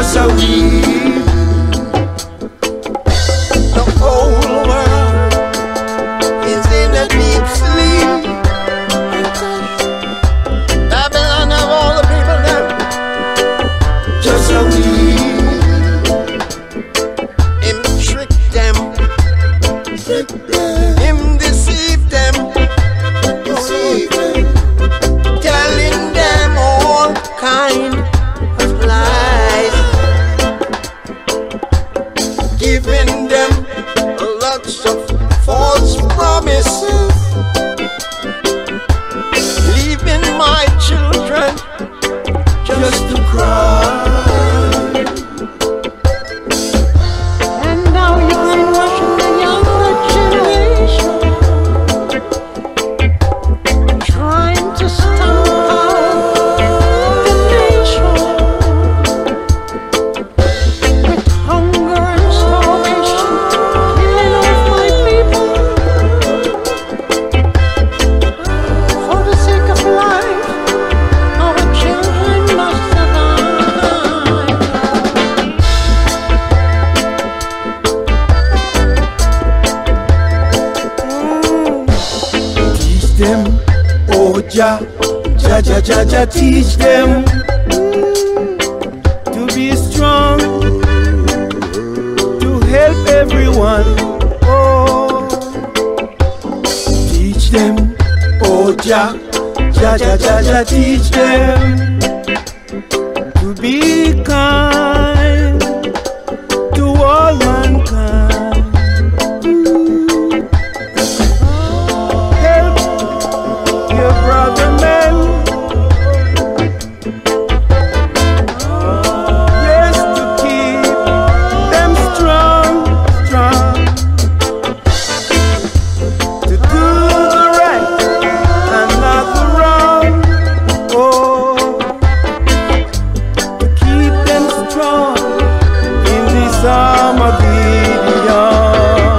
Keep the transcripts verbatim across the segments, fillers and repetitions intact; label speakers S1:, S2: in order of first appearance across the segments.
S1: just a weed. The whole world is in a deep sleep. Babylon of all the people now, just a weed. Him trick them, trick them. Him deceive them, deceive them. Telling them all kind of lies, giving them lots of false promises, leaving my children just to cry.
S2: And now you're rushing the younger generation, trying to stamp out the nation with hunger and starvation, killing off my people. For the sake of life, our children must survive.
S1: Teach them, oh Jah, Jah, Jah, Jah, Jah, teach them to be strong, to help everyone. Oh, teach them, oh Jah, Jah, Jah, Jah, Jah, teach them to be kind to all mankind. Help your brother man, yes, to keep them strong, strong, to do the right and not the wrong. Oh, to keep them strong in this arm of Gideon.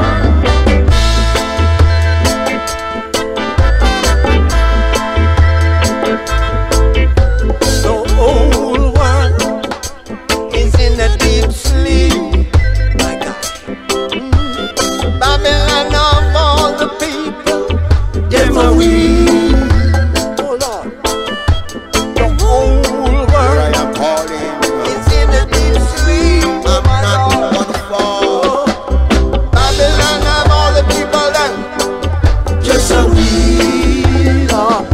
S1: The whole world is in a deep sleep. My gosh. Babylon of all the people, them are weak. Oh Lord. The whole world is in a deep sleep. My Lord. Babylon of all the people, them just a weak.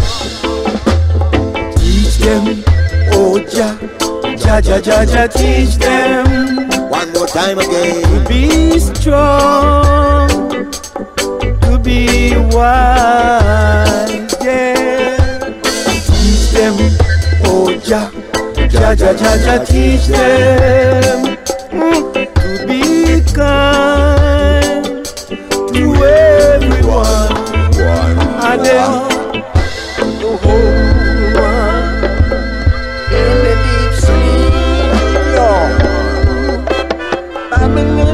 S1: Teach them, oh Jah, Jah, Jah, Jah, Jah, teach them
S3: One more time again.
S1: to be strong, to be wise, yeah. Teach them, oh Jah, Jah, Jah, Jah, Jah, teach them mm, to be kind to everyone. And then the whole world in a deep sleep, Lord. Babylon